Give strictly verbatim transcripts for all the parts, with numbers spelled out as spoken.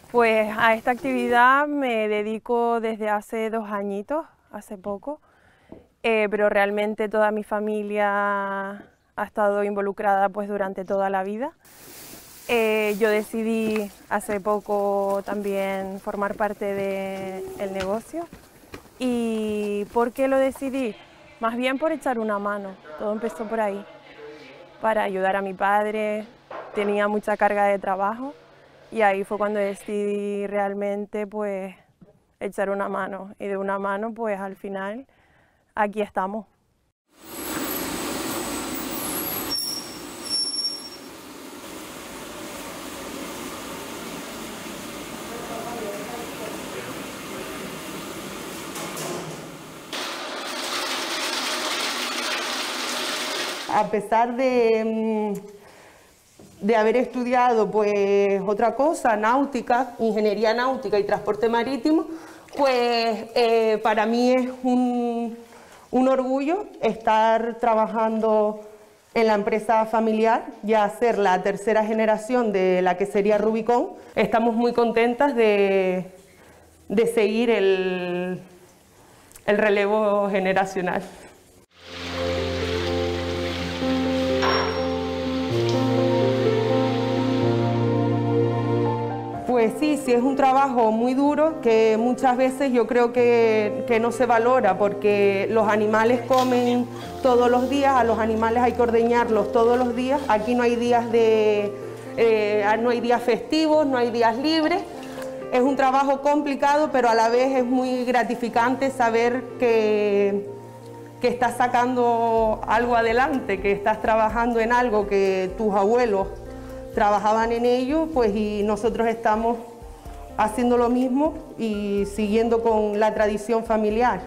Pues a esta actividad me dedico desde hace dos añitos, hace poco, eh, pero realmente toda mi familia ha estado involucrada pues durante toda la vida. Eh, yo decidí hace poco también formar parte del negocio. ¿Y por qué lo decidí? Más bien por echar una mano, todo empezó por ahí, para ayudar a mi padre, tenía mucha carga de trabajo y ahí fue cuando decidí realmente pues echar una mano y de una mano pues al final aquí estamos. A pesar de, de haber estudiado pues otra cosa, náutica, ingeniería náutica y transporte marítimo, pues eh, para mí es un, un orgullo estar trabajando en la empresa familiar, ya ser la tercera generación de la que sería Rubicon. Estamos muy contentas de, de seguir el, el relevo generacional. Pues sí, sí es un trabajo muy duro que muchas veces yo creo que, que no se valora porque los animales comen todos los días, a los animales hay que ordeñarlos todos los días, aquí no hay días, de, eh, no hay días festivos, no hay días libres. Es un trabajo complicado, pero a la vez es muy gratificante saber que, que estás sacando algo adelante, que estás trabajando en algo que tus abuelos trabajaban en ello, pues y nosotros estamos haciendo lo mismo y siguiendo con la tradición familiar.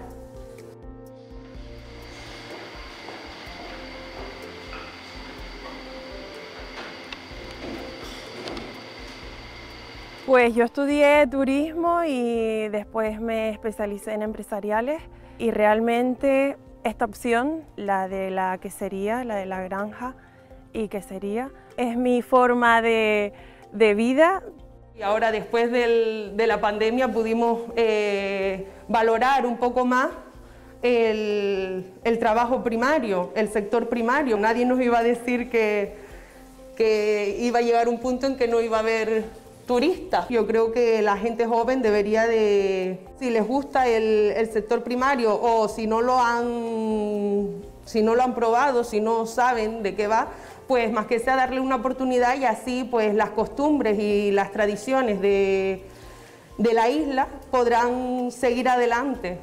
Pues yo estudié turismo y después me especialicé en empresariales y realmente esta opción, la de la quesería, la de la granja y quesería, es mi forma de, de vida. Y ahora después del, de la pandemia pudimos eh, valorar un poco más el, el trabajo primario, el sector primario. Nadie nos iba a decir que, que iba a llegar un punto en que no iba a haber turistas. Yo creo que la gente joven debería de, si les gusta el, el sector primario o si no lo han, si no lo han probado, si no saben de qué va, pues más que sea darle una oportunidad y así pues las costumbres y las tradiciones de, de la isla podrán seguir adelante.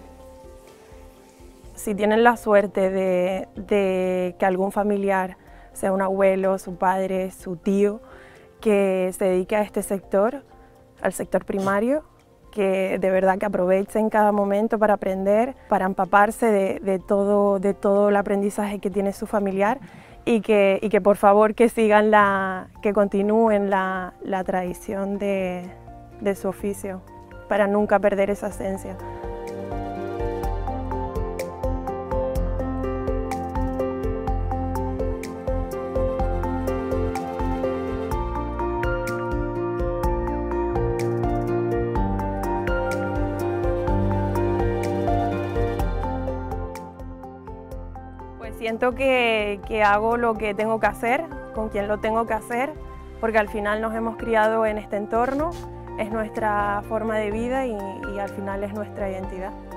Si tienen la suerte de, de que algún familiar, sea un abuelo, su padre, su tío, que se dedique a este sector, al sector primario, que de verdad que aprovechen cada momento para aprender, para empaparse de, de, todo, de todo el aprendizaje que tiene su familiar y que, y que por favor que sigan la, que continúen la, la tradición de, de su oficio, para nunca perder esa esencia. Siento que, que hago lo que tengo que hacer, con quien lo tengo que hacer, porque al final nos hemos criado en este entorno, es nuestra forma de vida y, y al final es nuestra identidad.